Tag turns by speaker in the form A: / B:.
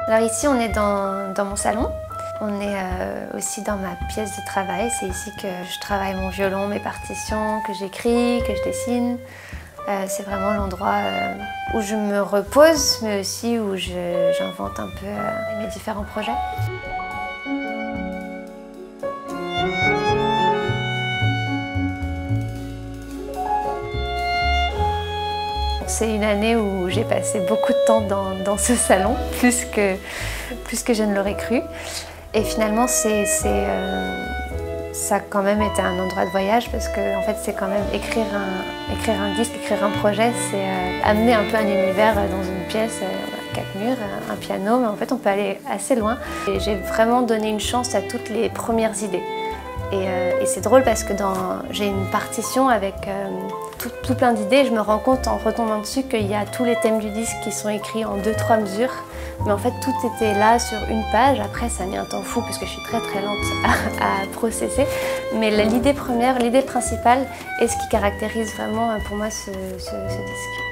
A: Alors ici, on est dans mon salon. On est aussi dans ma pièce de travail. C'est ici que je travaille mon violon, mes partitions, que j'écris, que je dessine. C'est vraiment l'endroit où je me repose, mais aussi où j'invente un peu mes différents projets. C'est une année où j'ai passé beaucoup de temps dans ce salon, plus que je ne l'aurais cru. Et finalement, ça a quand même été un endroit de voyage parce que en fait, c'est quand même écrire un disque, écrire un projet, c'est amener un peu un univers dans une pièce, 4 murs, un piano, mais en fait, on peut aller assez loin. Et j'ai vraiment donné une chance à toutes les premières idées. Et c'est drôle parce que j'ai une partition avec tout plein d'idées. Je me rends compte en retombant dessus qu'il y a tous les thèmes du disque qui sont écrits en 2-3 mesures. Mais en fait, tout était là sur une page. Après, ça a mis un temps fou parce que je suis très lente à processer. Mais l'idée première, l'idée principale est ce qui caractérise vraiment pour moi ce disque.